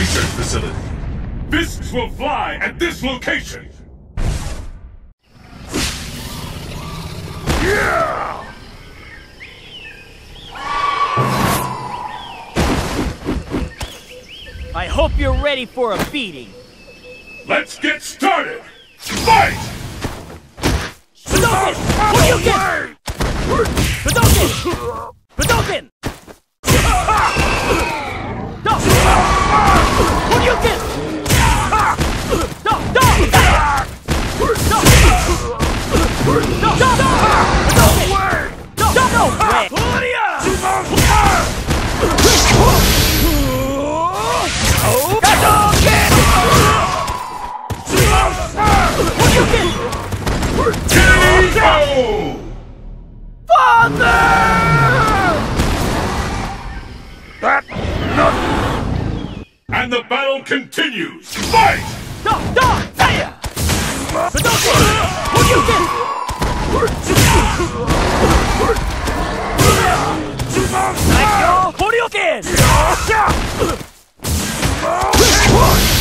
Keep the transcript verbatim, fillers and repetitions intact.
research facility. Fists will fly at this location. Yeah! I hope you're ready for a beating. Let's get started! Fight! Hadouken! Hadouken! Hadouken! Hadouken! Do! Hadouken! Do! Do! Do! Do! Do! Do! Hadouken! Do! Do! No way! Oh! Hadouken! Hadouken! K O! Father! That nut! And the battle continues! Fight! Do! Do! Fire! Hadouken! Hadouken! Like your Hadouken!